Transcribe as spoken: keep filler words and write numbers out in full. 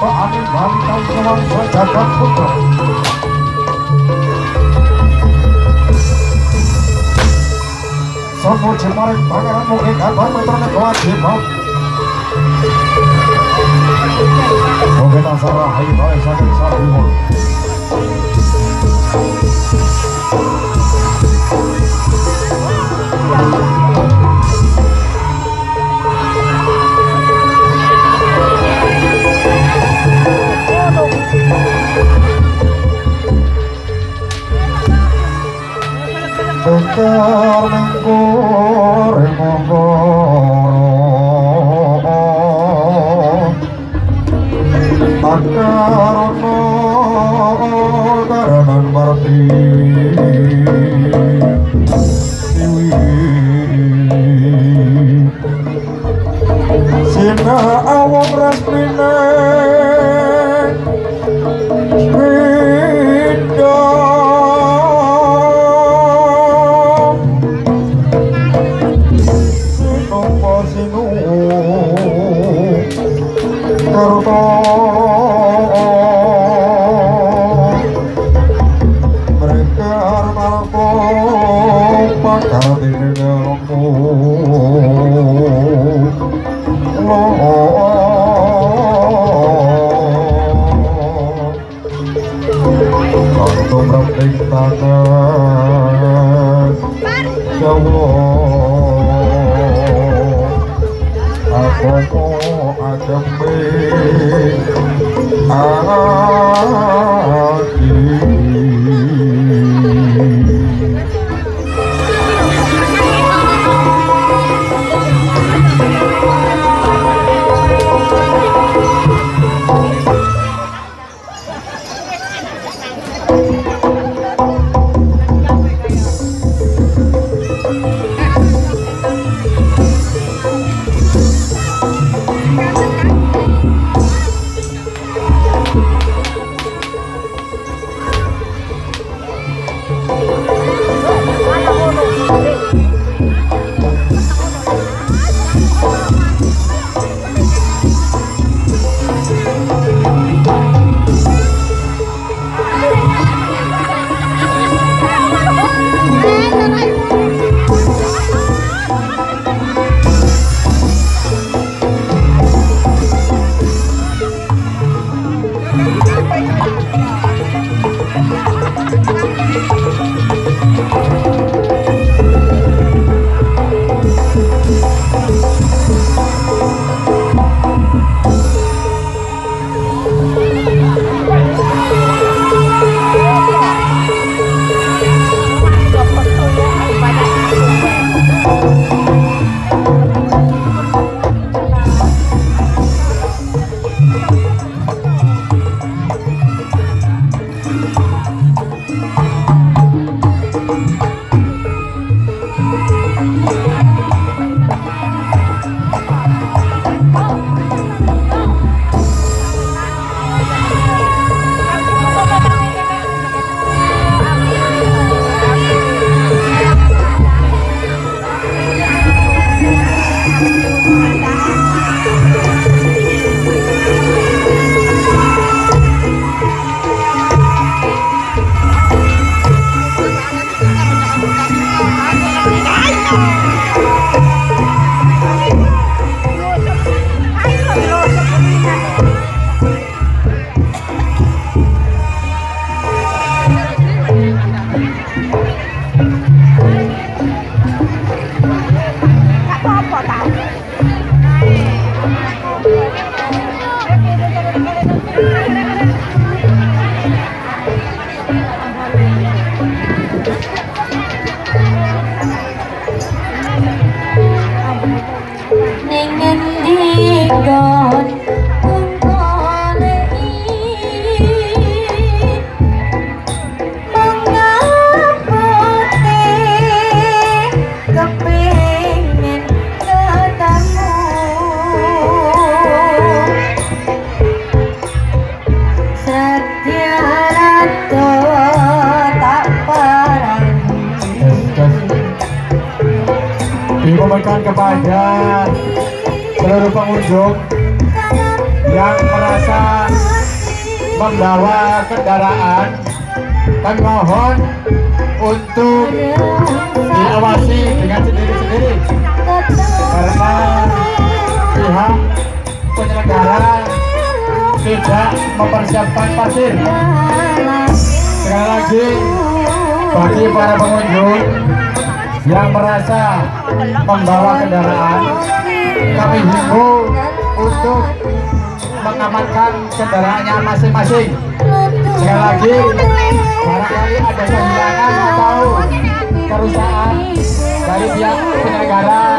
Bapak Amin Bantang Kewangsa Jagat Putra. Semua Cimarik Pangeran Mugi Kabar Metrone Kewajiban. Mungkin asara hayu bae saking sabimul. Bekar menggoreng menggorong akarono karenan marti siwi sina awam rasmine Diumumkan kepada seluruh pengunjung yang merasa membawa kendaraan kami mohon untuk diawasi dengan sendiri-sendiri karena pihak penyelenggara tidak mempersiapkan parkir. Sekali lagi bagi para pengunjung yang merasa membawa kendaraan kami himbau untuk mengamankan kendaraannya masing-masing. Sekali lagi barangkali ada kehilangan atau kerusakan dari pihak penyelenggara